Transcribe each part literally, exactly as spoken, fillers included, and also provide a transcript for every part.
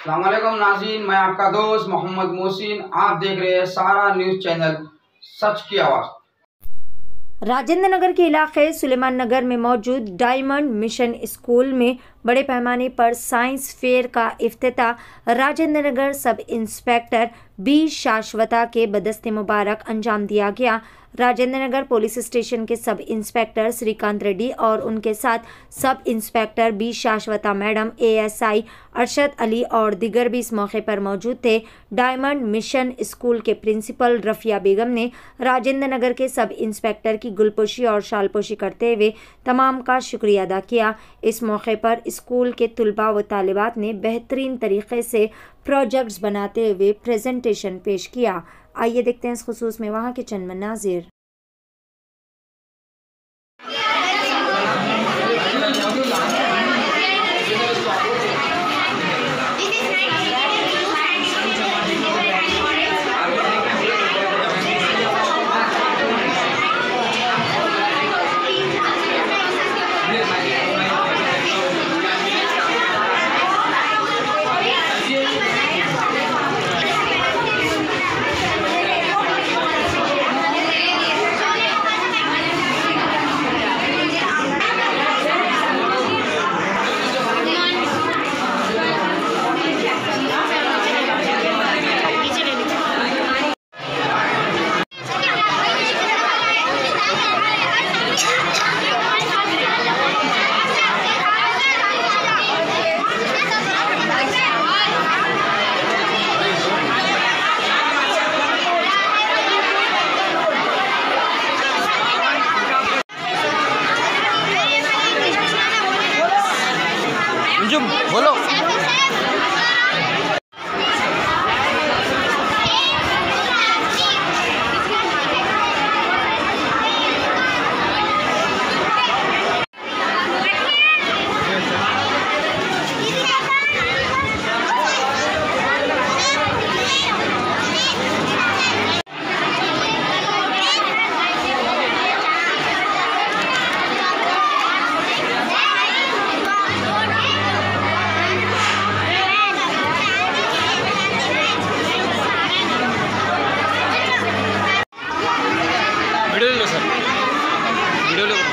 अस्सलाम वालेकुम नाज़रीन, मैं आपका दोस्त मोहम्मद मोहसिन। आप देख रहे हैं सारा न्यूज़ चैनल सच की आवाज़। राजेंद्र नगर के इलाके सुलेमान नगर में मौजूद डायमंड मिशन स्कूल में बड़े पैमाने पर साइंस फेयर का इफ्तिताह राजेंद्र नगर सब इंस्पेक्टर बी शाश्वता के बदस्ते मुबारक अंजाम दिया गया। राजेंद्र नगर पुलिस स्टेशन के सब इंस्पेक्टर श्रीकांत रेड्डी और उनके साथ sub inspector B Shashwata madam, ASI Arshad Ali और दिगर भी इस मौके पर मौजूद थे। डायमंड मिशन स्कूल के प्रिंसिपल रफिया बेगम ने राजेंद्र नगर के सब इंस्पेक्टर की गुलपोशी और शालपोशी करते हुए तमाम का शुक्रिया अदा किया। इस मौके पर स्कूल के तुलबा व तालिबात ने बेहतरीन तरीके से प्रोजेक्ट्स बनाते हुए प्रेजेंटेशन पेश किया। आइए देखते हैं इस खुसूस में वहाँ के चंद मनाजिर। बोलो। वीडियो लो सर, वीडियो लो।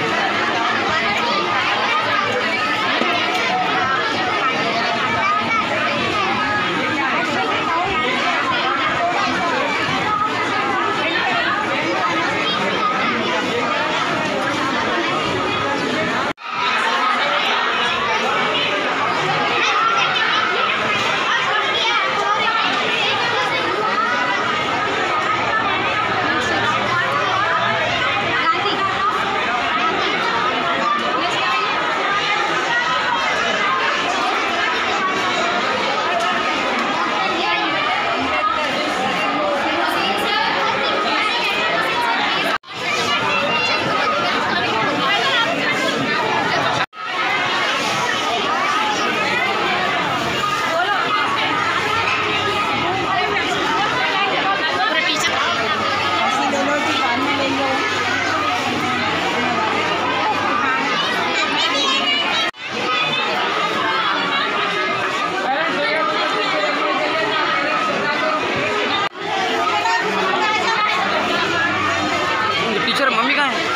टीचर मम्मी कहाँ है?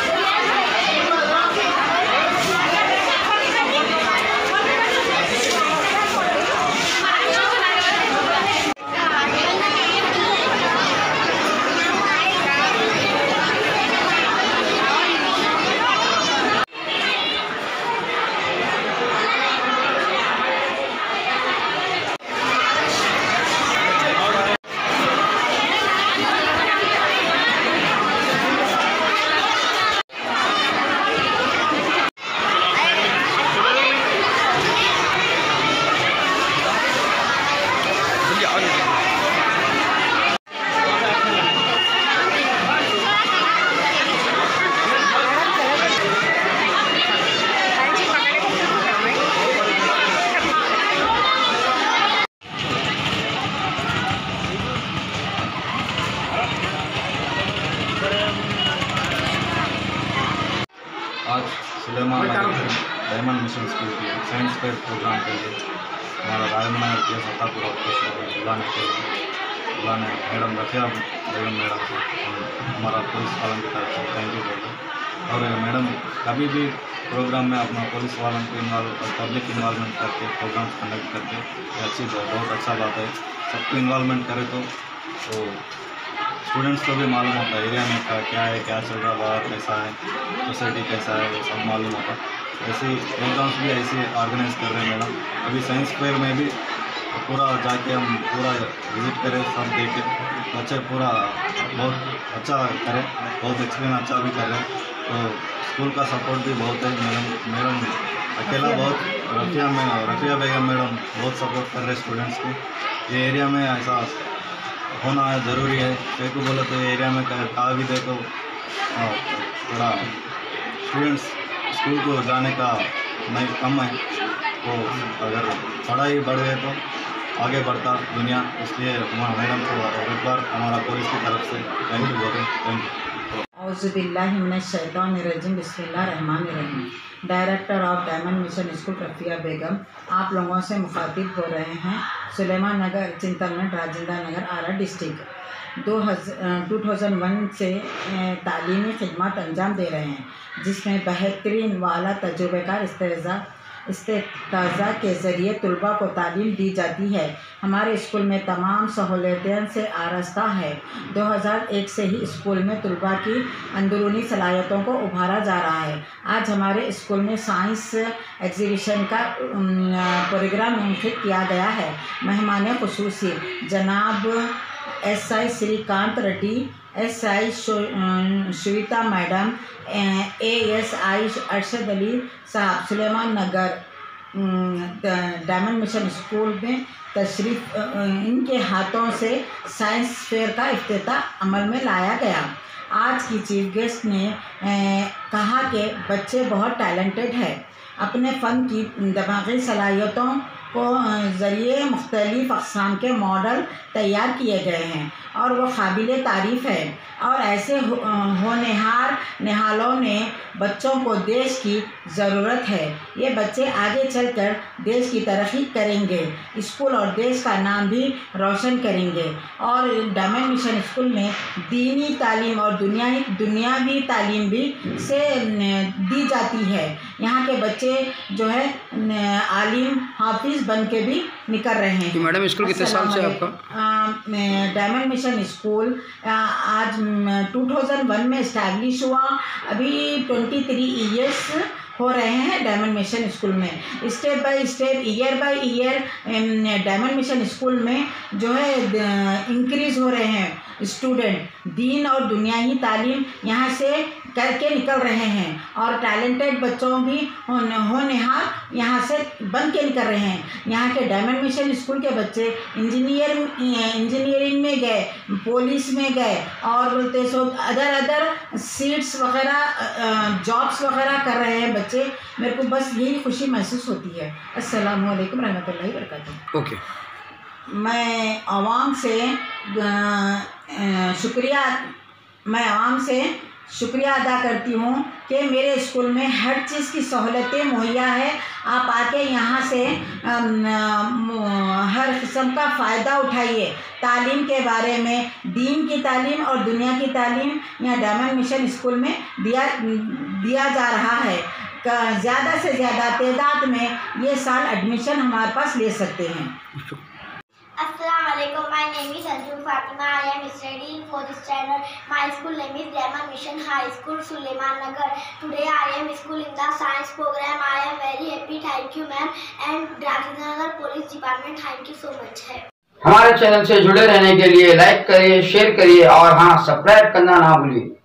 आज सुलेमान डायमंड मिशन स्कूल के साइंस फेयर प्रोग्राम के लिए हमारा Rajendra Nagar P S Attapur office बुलाने के बुलाने मैडम रफिया बेगम मैडम को हमारा पुलिस वालों की तरफ से थैंक यू बोलते हैं। और मैडम कभी भी प्रोग्राम में अपना पुलिस वालों को इन्वॉल्व और पब्लिक इन्वॉल्वमेंट करके प्रोग्राम्स कंडक्ट करके ये अच्छी बहुत अच्छा बात है। सबको इन्वॉल्वमेंट करे तो तो स्टूडेंट्स को भी मालूम होता है एरिया में क्या क्या है, क्या चल रहा है, बाहर कैसा है, सोसाइटी कैसा है, वो सब मालूम होता है। ऐसे प्रोग्राम्स भी ऐसे ऑर्गेनाइज कर रहे हैं मैडम। अभी साइंस फेयर में भी पूरा जाके हम पूरा विज़िट करें, सब देखे, बच्चे पूरा बहुत अच्छा करें, बहुत एक्सप्लेन अच्छा भी कर रहे हैं। तो स्कूल का सपोर्ट भी बहुत है मैडम। मैडम अकेला बहुत रफिया में रफिया बेगम मैडम बहुत सपोर्ट कर रहे हैं स्टूडेंट्स को। ये एरिया में ऐसा होना ज़रूरी है। कहीं को बोले तो ये एरिया में कहा भी देखो थोड़ा स्टूडेंट्स स्कूल को जाने का नहीं कम है, तो अगर पढ़ाई बढ़ गए तो आगे बढ़ता दुनिया। इसलिए मैडम को एक बार हमारा पुलिस की तरफ से थैंक यू बोलते हैं। Thank you. औज़ुबिल्लाहि मिनश्शैतानिर्रजीम, बिस्मिल्लाहिर्रहमानिर्रहीम। Director of Diamond mission School Rafia Begum आप लोगों से मुखातिब हो रहे हैं। सुलेमान नगर चिंतनमेंट राजेंद्र नगर आरा डिस्ट्रिक्ट दो हज़ार टू थाउजेंड वन से तालीमी खिदमत अंजाम दे रहे हैं, जिसमें बेहतरीन वाला तजुर्बेकार इस्तेज़ा इस्तेज़ा के ज़रिए तलबा को तालीम दी जाती है। हमारे स्कूल में तमाम सहूलियतें से आरास्ता है। दो हज़ार एक से ही स्कूल में तलबा की अंदरूनी सलाहियतों को उभारा जा रहा है। आज हमारे स्कूल में साइंस एग्जीबिशन का प्रोग्राम मुनक़िद किया गया है। मेहमान ख़ुसूसी जनाब S I Srikanth Reddy, S I Shweta madam, A S I Arshad Ali साहब Suleman Nagar Diamond mission School में तशरीफ़, इनके हाथों से साइंस फेयर का इफ्तिताह अमल में लाया गया। आज की चीफ गेस्ट ने ए, कहा कि बच्चे बहुत टैलेंटेड है। अपने फ़न की दिमागी सलाहियतों को ज़रिए मुख्तलिफ़ अक़साम के मॉडल तैयार किए गए हैं और वो काबिल तारीफ़ है। और ऐसे हो, होनहार निहालों ने बच्चों को देश की ज़रूरत है। ये बच्चे आगे चलकर देश की तरक्की करेंगे, स्कूल और देश का नाम भी रोशन करेंगे। और डायमंड मिशन स्कूल में दीनी तालीम और दुनियावी दुनियावी तालीम भी से दी जाती है। यहाँ के बच्चे जो है आलिम हाफिज़ बन के भी निकल रहे हैं। मैडम स्कूल कितने साल से आपका? डायमंड मिशन स्कूल आज टू थाउजेंड वन में इस्टेब्लिश हुआ। अभी ट्वेंटी थ्री ईयर्स हो रहे हैं डायमंड मिशन स्कूल में। Step by step, year by year Diamond mission School में जो है इंक्रीज़ हो रहे हैं स्टूडेंट। दीन और दुनियावी तालीम यहाँ से करके निकल रहे हैं और टैलेंटेड बच्चों भी होनहार यहाँ से बन के निकल रहे हैं। यहाँ के डायमंड मिशन स्कूल के बच्चे इंजीनियर इंजीनियरिंग में गए, पुलिस में गए और बोलते सो अदर अदर सीट्स वगैरह जॉब्स वगैरह कर रहे हैं बच्चे। मेरे को बस यही खुशी महसूस होती है। अस्सलाम वालेकुम रहमतुल्लाहि व बरकातहू। ओके, मैं आवाम से शुक्रिया मैं आवाम से शुक्रिया अदा करती हूँ कि मेरे स्कूल में हर चीज़ की सहूलतें मुहैया है। आप आके यहाँ से हर किस्म का फ़ायदा उठाइए। तालीम के बारे में, दीन की तालीम और दुनिया की तालीम यहाँ डायमंड मिशन स्कूल में दिया दिया जा रहा है। ज़्यादा से ज़्यादा तादाद में ये साल एडमिशन हमारे पास ले सकते हैं। Assalamu alaikum. My name is Anjum Fatima. I am studying for this channel. My school name is Diamond Mission High School, Suleiman Nagar. Today I am school in the science program. I am very happy. Thank you, ma'am. And Rajendra Nagar Police Department, thank you so much. हमारे channel से जुड़े रहने के लिए like करिए, share करिए और हाँ सब्सक्राइब करना ना भूलिए।